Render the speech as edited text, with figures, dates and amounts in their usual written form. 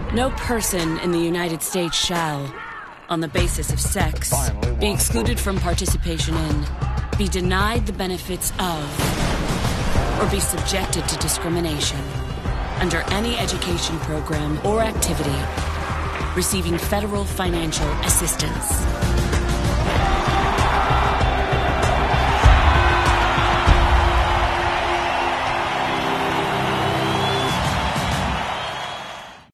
No person in the United States shall, on the basis of sex, be excluded from participation in, be denied the benefits of, or be subjected to discrimination under any education program or activity receiving federal financial assistance.